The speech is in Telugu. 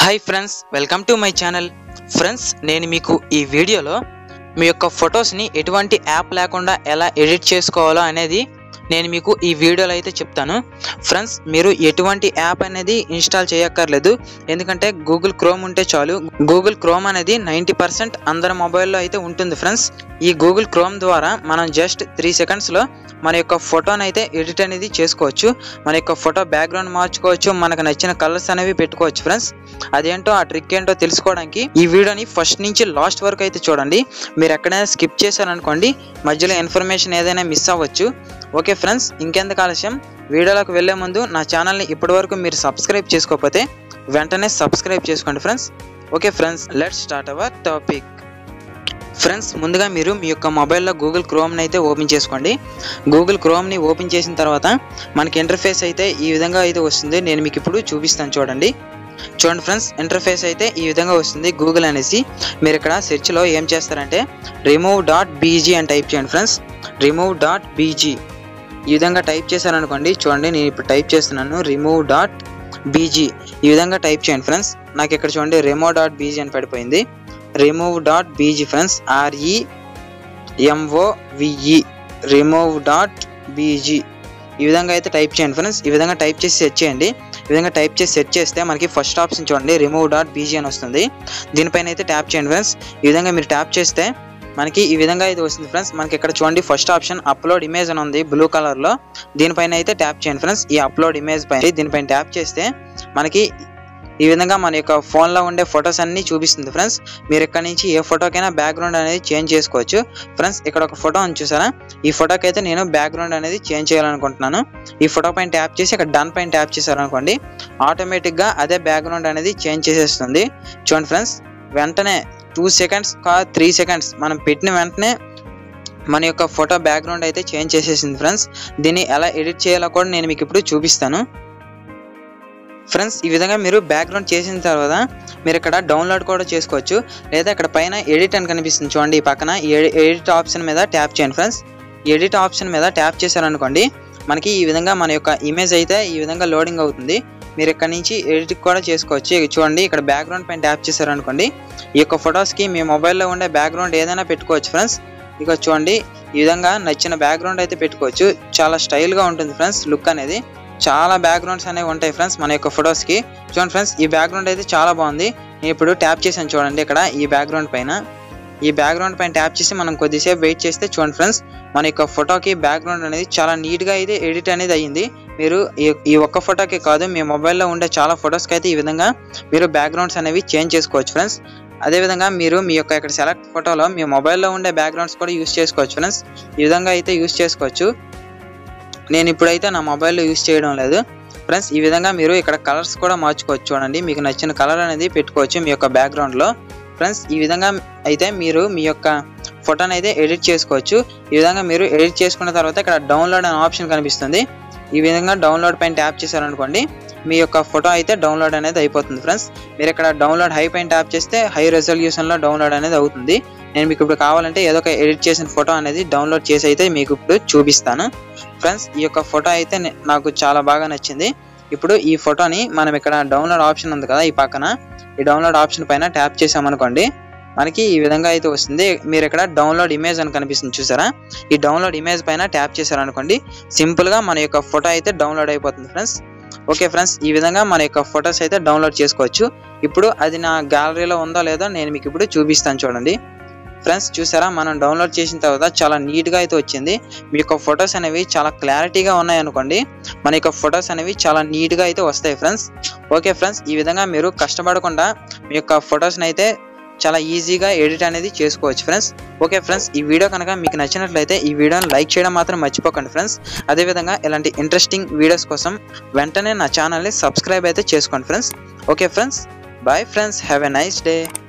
Hi friends, welcome to my channel. Friends, నేను మీకు ఈ వీడియోలో మీ యొక్క ఫొటోస్ని ఎటువంటి యాప్ లేకుండా ఎలా ఎడిట్ చేసుకోవాలో అనేది నేను మీకు ఈ వీడియోలో అయితే చెప్తాను. ఫ్రెండ్స్, మీరు ఎటువంటి యాప్ అనేది ఇన్స్టాల్ చేయక్కర్లేదు, ఎందుకంటే గూగుల్ క్రోమ్ ఉంటే చాలు. గూగుల్ క్రోమ్ అనేది 90% అందరి మొబైల్లో అయితే ఉంటుంది. ఫ్రెండ్స్, ఈ గూగుల్ క్రోమ్ ద్వారా మనం జస్ట్ 3 సెకండ్స్లో మన యొక్క ఫోటోని అయితే ఎడిట్ అనేది చేసుకోవచ్చు. మన యొక్క ఫోటో బ్యాక్గ్రౌండ్ మార్చుకోవచ్చు, మనకు నచ్చిన కలర్స్ అనేవి పెట్టుకోవచ్చు. ఫ్రెండ్స్, అదేంటో ఆ ట్రిక్ ఏంటో తెలుసుకోవడానికి ఈ వీడియోని ఫస్ట్ నుంచి లాస్ట్ వరకు అయితే చూడండి. మీరు ఎక్కడైనా స్కిప్ చేశారనుకోండి, మధ్యలో ఇన్ఫర్మేషన్ ఏదైనా మిస్ అవ్వచ్చు. ఓకే ఫ్రెండ్స్, ఇంకెందుకు ఆలస్యం, వీడియోలోకి వెళ్ళే ముందు నా ఛానల్ని ఇప్పటివరకు మీరు సబ్స్క్రైబ్ చేసుకోకపోతే వెంటనే సబ్స్క్రైబ్ చేసుకోండి friends. Okay friends, let's start our topic. Friends, ముందుగా మీరు మీ యొక్క మొబైల్లో గూగుల్ క్రోమ్ని అయితే ఓపెన్ చేసుకోండి. గూగుల్ క్రోమ్ని ఓపెన్ చేసిన తర్వాత మనకి ఇంటర్ఫేస్ అయితే ఈ విధంగా అయితే వస్తుంది. నేను మీకు ఇప్పుడు చూపిస్తాను, చూడండి ఫ్రెండ్స్. ఇంటర్ఫేస్ అయితే ఈ విధంగా వస్తుంది. గూగుల్ అనేసి మీరు ఇక్కడ సెర్చ్లో ఏం చేస్తారంటే remove.bg అని టైప్ చేయండి ఫ్రెండ్స్. remove.bg ఈ విధంగా టైప్ చేశారనుకోండి. చూడండి, నేను ఇప్పుడు టైప్ చేస్తున్నాను remove.bg. ఈ విధంగా టైప్ చేయండి ఫ్రెండ్స్. నాకు ఇక్కడ చూడండి remove.bg అని పడిపోయింది. remove.bg ఫ్రెండ్స్, REMOVE remove.bg ఈ విధంగా అయితే టైప్ చేయండి ఫ్రెండ్స్. ఈ విధంగా టైప్ చేసి సెర్చ్ చేయండి. ఈ విధంగా టైప్ చేసి సెర్చ్ చేస్తే మనకి ఫస్ట్ ఆప్షన్ చూడండి remove.bg అని వస్తుంది. దీనిపైన అయితే ట్యాప్ చేయండి ఫ్రెండ్స్. ఈ విధంగా మీరు ట్యాప్ చేస్తే మనకి ఈ విధంగా అయితే వస్తుంది ఫ్రెండ్స్. మనకి ఇక్కడ చూడండి ఫస్ట్ ఆప్షన్ అప్లోడ్ ఇమేజ్ అని ఉంది బ్లూ కలర్లో. దీనిపైన అయితే ట్యాప్ చేయండి ఫ్రెండ్స్. ఈ అప్లోడ్ ఇమేజ్ పైన దీనిపైన ట్యాప్ చేస్తే మనకి ఈ విధంగా మన యొక్క ఫోన్లో ఉండే ఫొటోస్ అన్ని చూపిస్తుంది ఫ్రెండ్స్. మీరు ఇక్కడ నుంచి ఏ ఫోటోకైనా బ్యాక్గ్రౌండ్ అనేది చేంజ్ చేసుకోవచ్చు. ఫ్రెండ్స్, ఇక్కడ ఒక ఫోటో ఉంది చూసారా, ఈ ఫోటోకి అయితే నేను బ్యాక్గ్రౌండ్ అనేది చేంజ్ చేయాలనుకుంటున్నాను. ఈ ఫోటో పైన ట్యాప్ చేసి ఇక్కడ డన్ పైన ట్యాప్ చేశారనుకోండి, ఆటోమేటిక్గా అదే బ్యాక్గ్రౌండ్ అనేది చేంజ్ చేసేస్తుంది. చూడండి ఫ్రెండ్స్, వెంటనే 2 సెకండ్స్ 3 సెకండ్స్ మనం పెట్టిన వెంటనే మన యొక్క ఫోటో బ్యాక్గ్రౌండ్ అయితే చేంజ్ చేసేసింది ఫ్రెండ్స్. దీన్ని ఎలా ఎడిట్ చేయాలో కూడా నేను మీకు ఇప్పుడు చూపిస్తాను. ఫ్రెండ్స్, ఈ విధంగా మీరు బ్యాక్గ్రౌండ్ చేసిన తర్వాత మీరు ఇక్కడ డౌన్లోడ్ కూడా చేసుకోవచ్చు, లేదా ఇక్కడ పైన ఎడిట్ అని కనిపిస్తుంది చూడండి, ఈ పక్కన ఎడిట్ ఆప్షన్ మీద ట్యాప్ చేయండి ఫ్రెండ్స్. ఎడిట్ ఆప్షన్ మీద ట్యాప్ చేశారనుకోండి, మనకి ఈ విధంగా మన యొక్క ఇమేజ్ అయితే ఈ విధంగా లోడింగ్ అవుతుంది. మీరు ఇక్కడ నుంచి ఎడిట్ కూడా చేసుకోవచ్చు. చూడండి, ఇక్కడ బ్యాక్గ్రౌండ్ పైన ట్యాప్ చేశారనుకోండి, ఈ యొక్క ఫొటోస్కి మీ మొబైల్లో ఉండే బ్యాక్గ్రౌండ్ ఏదైనా పెట్టుకోవచ్చు ఫ్రెండ్స్. ఇక చూడండి, ఈ విధంగా నచ్చిన బ్యాక్గ్రౌండ్ అయితే పెట్టుకోవచ్చు. చాలా స్టైల్గా ఉంటుంది ఫ్రెండ్స్. లుక్ అనేది చాలా బ్యాక్గ్రౌండ్స్ అనేవి ఉంటాయి ఫ్రెండ్స్ మన యొక్క ఫొటోస్కి. చూడండి ఫ్రెండ్స్, ఈ బ్యాక్గ్రౌండ్ అయితే చాలా బాగుంది. నేను ఇప్పుడు ట్యాప్ చేశాను చూడండి, ఇక్కడ ఈ బ్యాక్గ్రౌండ్ పైన ట్యాప్ చేసి మనం కొద్దిసేపు వెయిట్ చేస్తే చూడండి ఫ్రెండ్స్, మన యొక్క ఫోటోకి బ్యాక్గ్రౌండ్ అనేది చాలా నీట్గా అయితే ఎడిట్ అనేది అయ్యింది. మీరు ఈ ఒక్క ఫోటోకే కాదు, మీ మొబైల్లో ఉండే చాలా ఫొటోస్కి అయితే ఈ విధంగా మీరు బ్యాక్గ్రౌండ్స్ అనేవి చేంజ్ చేసుకోవచ్చు ఫ్రెండ్స్. అదేవిధంగా మీరు మీ యొక్క ఇక్కడ సెలెక్ట్ ఫోటోలో మీ మొబైల్లో ఉండే బ్యాక్గ్రౌండ్స్ కూడా యూస్ చేసుకోవచ్చు ఫ్రెండ్స్. ఈ విధంగా అయితే యూస్ చేసుకోవచ్చు. నేను ఇప్పుడైతే నా మొబైల్లో యూస్ చేయడం లేదు ఫ్రెండ్స్. ఈ విధంగా మీరు ఇక్కడ కలర్స్ కూడా మార్చుకోవచ్చు. చూడండి, మీకు నచ్చిన కలర్ అనేది పెట్టుకోవచ్చు మీ యొక్క బ్యాక్గ్రౌండ్లో ఫ్రెండ్స్. ఈ విధంగా అయితే మీరు మీ యొక్క ఫోటోని అయితే ఎడిట్ చేసుకోవచ్చు. ఈ విధంగా మీరు ఎడిట్ చేసుకున్న తర్వాత ఇక్కడ డౌన్లోడ్ అనే ఆప్షన్ కనిపిస్తుంది. ఈ విధంగా డౌన్లోడ్ పైన ట్యాప్ చేశారనుకోండి, మీ యొక్క ఫోటో అయితే డౌన్లోడ్ అనేది అయిపోతుంది ఫ్రెండ్స్. మీరు ఇక్కడ డౌన్లోడ్ హై పైన ట్యాప్ చేస్తే హై రెజల్యూషన్లో డౌన్లోడ్ అనేది అవుతుంది. నేను మీకు ఇప్పుడు కావాలంటే ఏదో ఒక ఎడిట్ చేసిన ఫోటో అనేది డౌన్లోడ్ చేసి అయితే మీకు ఇప్పుడు చూపిస్తాను ఫ్రెండ్స్. ఈ యొక్క ఫోటో అయితే నాకు చాలా బాగా నచ్చింది. ఇప్పుడు ఈ ఫోటోని మనం ఇక్కడ డౌన్లోడ్ ఆప్షన్ ఉంది కదా, ఈ పక్కన ఈ డౌన్లోడ్ ఆప్షన్ పైన ట్యాప్ చేసామనుకోండి, మనకి ఈ విధంగా అయితే వస్తుంది. మీరు ఇక్కడ డౌన్లోడ్ ఇమేజ్ అని కనిపిస్తుంది చూసారా, ఈ డౌన్లోడ్ ఇమేజ్ పైన ట్యాప్ చేశారనుకోండి, సింపుల్గా మన యొక్క ఫోటో అయితే డౌన్లోడ్ అయిపోతుంది ఫ్రెండ్స్. ఓకే ఫ్రెండ్స్, ఈ విధంగా మన యొక్క ఫొటోస్ అయితే డౌన్లోడ్ చేసుకోవచ్చు. ఇప్పుడు అది నా గ్యాలరీలో ఉందో లేదో నేను మీకు ఇప్పుడు చూపిస్తాను చూడండి ఫ్రెండ్స్. చూసారా, మనం డౌన్లోడ్ చేసిన తర్వాత చాలా నీట్గా అయితే వచ్చింది. మీ యొక్క ఫొటోస్ అనేవి చాలా క్లారిటీగా ఉన్నాయనుకోండి, మన యొక్క ఫొటోస్ అనేవి చాలా నీట్గా అయితే వస్తాయి ఫ్రెండ్స్. ఓకే ఫ్రెండ్స్, ఈ విధంగా మీరు కష్టపడకుండా మీ యొక్క ఫొటోస్ని అయితే చాలా ఈజీగా ఎడిట్ అనేది చేసుకోవచ్చు ఫ్రెండ్స్. ఓకే ఫ్రెండ్స్, ఈ వీడియో కనుక మీకు నచ్చినట్లయితే ఈ వీడియోని లైక్ చేయడం మాత్రం మర్చిపోకండి ఫ్రెండ్స్. అదేవిధంగా ఇలాంటి ఇంట్రెస్టింగ్ వీడియోస్ కోసం వెంటనే నా ఛానల్ని సబ్స్క్రైబ్ అయితే చేసుకోండి friends. Okay friends, bye friends, have a nice day.